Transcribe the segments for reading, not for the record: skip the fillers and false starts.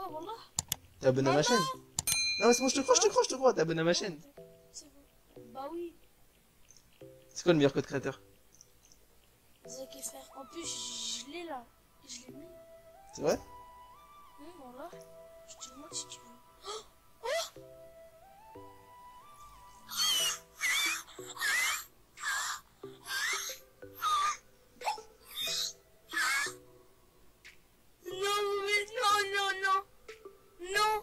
Ouais, voilà. T'es abonné à ma chaîne? Non. Non, mais c'est bon, je te crois, t'es abonné à ma chaîne. C'est bon. Bah oui. C'est quoi le meilleur code créateur? Zac FR. En plus, je l'ai là. Je l'ai mis. C'est vrai? Voilà. Je te le montre si tu veux. Non, mais non. Non.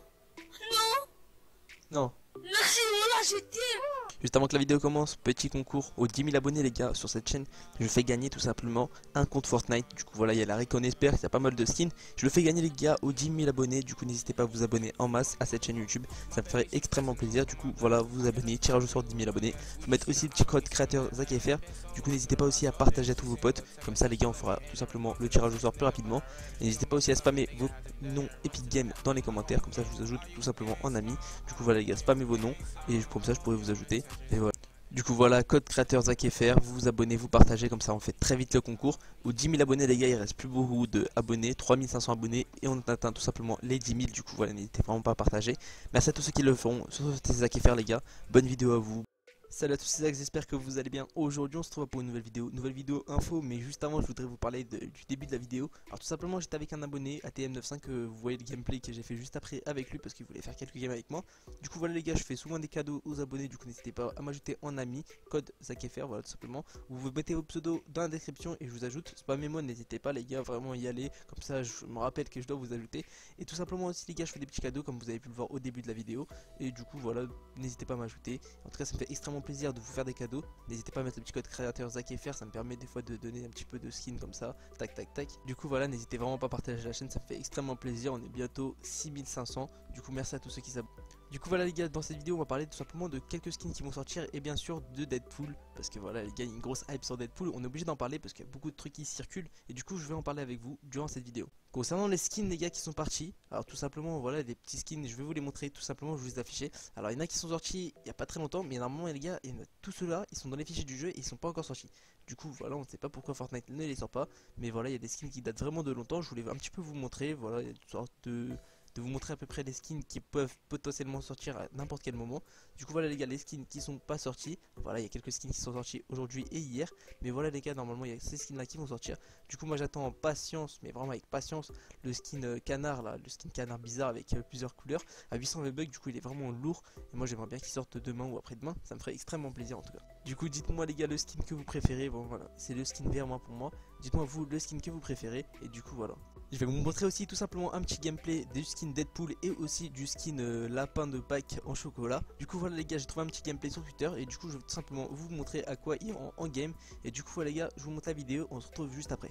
Non. Merci de me l'acheter. Juste avant que la vidéo commence, petit concours aux 10 000 abonnés les gars sur cette chaîne. Je fais gagner tout simplement un compte Fortnite. Du coup voilà, il y a la Recon Esper, il y a pas mal de skins. Je le fais gagner les gars aux 10 000 abonnés. Du coup n'hésitez pas à vous abonner en masse à cette chaîne YouTube. Ça me ferait extrêmement plaisir. Du coup voilà, vous abonnez, tirage au sort 10 000 abonnés. Faut mettre aussi le petit code créateur ZakFR. Du coup n'hésitez pas aussi à partager à tous vos potes. Comme ça les gars on fera tout simplement le tirage au sort plus rapidement. Et n'hésitez pas aussi à spammer vos noms Epic Game dans les commentaires. Comme ça je vous ajoute tout simplement en ami. Du coup voilà les gars, spammez vos noms. Et comme ça je pourrais vous ajouter. Et voilà. Du coup voilà, code créateur ZakFR, vous vous abonnez, vous partagez, comme ça on fait très vite le concours. Aux 10 000 abonnés les gars, il reste plus beaucoup d'abonnés, 3500 abonnés et on atteint tout simplement les 10 000. Du coup voilà, n'hésitez vraiment pas à partager. Merci à tous ceux qui le feront, sur ZakFR les gars, bonne vidéo à vous. Salut à tous les Zaks, j'espère que vous allez bien. Aujourd'hui on se retrouve pour une nouvelle vidéo info, mais juste avant je voudrais vous parler du début de la vidéo. Alors tout simplement j'étais avec un abonné ATM95, vous voyez le gameplay que j'ai fait juste après avec lui parce qu'il voulait faire quelques games avec moi. Du coup voilà les gars, je fais souvent des cadeaux aux abonnés, du coup n'hésitez pas à m'ajouter en ami, code ZakFR, voilà tout simplement. Vous mettez vos pseudos dans la description et je vous ajoute, spammez-moi, n'hésitez pas les gars, vraiment y aller, comme ça je me rappelle que je dois vous ajouter. Et tout simplement aussi les gars, je fais des petits cadeaux comme vous avez pu le voir au début de la vidéo. Et du coup voilà, n'hésitez pas à m'ajouter. En tout cas ça me fait extrêmement plaisir de vous faire des cadeaux. N'hésitez pas à mettre le petit code créateur ZakFR, ça me permet des fois de donner un petit peu de skin comme ça, tac tac tac. Du coup voilà, n'hésitez vraiment pas à partager la chaîne, ça me fait extrêmement plaisir. On est bientôt 6500, du coup merci à tous ceux qui s'abonnent. Du coup voilà les gars, dans cette vidéo on va parler tout simplement de quelques skins qui vont sortir et bien sûr de Deadpool. Parce que voilà les gars, il y a une grosse hype sur Deadpool, on est obligé d'en parler parce qu'il y a beaucoup de trucs qui circulent. Et du coup je vais en parler avec vous durant cette vidéo. Concernant les skins les gars qui sont partis, alors tout simplement voilà des petits skins, je vais vous les montrer tout simplement, je vais vous les afficher. Alors il y en a qui sont sortis il n'y a pas très longtemps, mais normalement les gars, tous ceux-là ils sont dans les fichiers du jeu et ils sont pas encore sortis. Du coup voilà, on ne sait pas pourquoi Fortnite ne les sort pas, mais voilà il y a des skins qui datent vraiment de longtemps, je voulais un petit peu vous montrer, voilà il y a une sorte de vous montrer à peu près les skins qui peuvent potentiellement sortir à n'importe quel moment. Du coup voilà les gars, les skins qui sont pas sortis, voilà il y a quelques skins qui sont sortis aujourd'hui et hier, mais voilà les gars, normalement il y a ces skins là qui vont sortir. Du coup moi j'attends en patience, mais vraiment avec patience, le skin canard là, le skin canard bizarre avec plusieurs couleurs à 800 V-Bucks. Du coup il est vraiment lourd et moi j'aimerais bien qu'il sorte demain ou après-demain, ça me ferait extrêmement plaisir en tout cas. Du coup dites-moi les gars le skin que vous préférez. Bon voilà, c'est le skin vert moi pour moi, dites-moi vous le skin que vous préférez. Et du coup voilà, je vais vous montrer aussi tout simplement un petit gameplay du skin Deadpool et aussi du skin lapin de Pâques en chocolat. Du coup voilà les gars, j'ai trouvé un petit gameplay sur Twitter et du coup je vais tout simplement vous montrer à quoi il est en game. Et du coup voilà les gars, je vous montre la vidéo, on se retrouve juste après.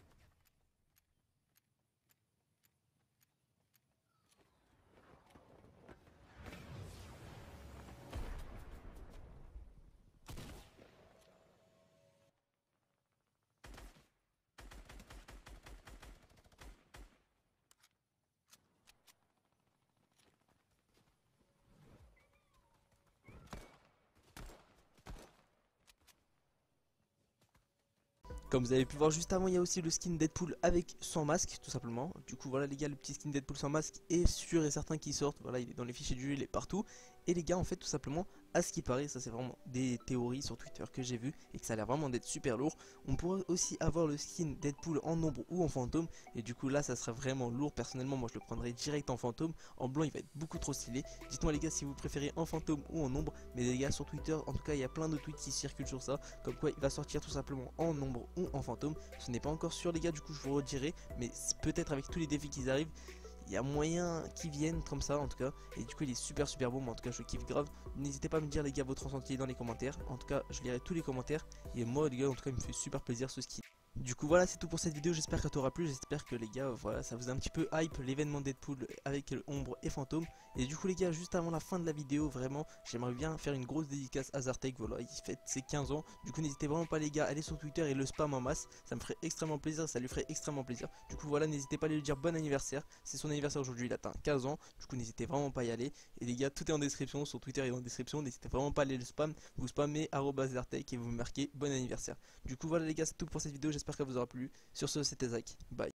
Comme vous avez pu voir juste avant, il y a aussi le skin Deadpool avec son masque tout simplement. Du coup voilà les gars, le petit skin Deadpool sans masque est sûr et certain qu'il sortent. Voilà, il est dans les fichiers du jeu, il est partout. Et les gars en fait tout simplement, à ce qui paraît, ça c'est vraiment des théories sur Twitter que j'ai vu et que ça a l'air vraiment d'être super lourd. On pourrait aussi avoir le skin Deadpool en ombre ou en fantôme. Et du coup là ça serait vraiment lourd. Personnellement moi je le prendrais direct en fantôme. En blanc il va être beaucoup trop stylé. Dites-moi les gars si vous préférez en fantôme ou en ombre. Mais les gars sur Twitter en tout cas il y a plein de tweets qui circulent sur ça, comme quoi il va sortir tout simplement en ombre ou en fantôme. Ce n'est pas encore sûr les gars, du coup je vous redirai, mais peut-être avec tous les défis qui arrivent, il y a moyen qu'ils viennent comme ça en tout cas. Et du coup il est super beau, mais en tout cas je kiffe grave. N'hésitez pas à me dire les gars votre ressenti dans les commentaires. En tout cas je lirai tous les commentaires. Et moi les gars en tout cas il me fait super plaisir ce skin. Du coup voilà c'est tout pour cette vidéo, j'espère que ça t'aura plu, j'espère que les gars voilà ça vous a un petit peu hype l'événement Deadpool avec ombre et fantôme. Et du coup les gars, juste avant la fin de la vidéo vraiment j'aimerais bien faire une grosse dédicace à Zartek, voilà il fête ses 15 ans. Du coup n'hésitez vraiment pas les gars, allez sur Twitter et le spam en masse, ça me ferait extrêmement plaisir, ça lui ferait extrêmement plaisir. Du coup voilà, n'hésitez pas à lui dire bon anniversaire, c'est son anniversaire aujourd'hui, il atteint 15 ans. Du coup n'hésitez vraiment pas à y aller. Et les gars tout est en description, sur Twitter et en description, n'hésitez vraiment pas à aller le spam, vous spammez @Zartek et vous marquez bon anniversaire. Du coup voilà les gars, c'est tout pour cette vidéo, j'espère qu'elle vous aura plu. Sur ce c'était Zach, bye.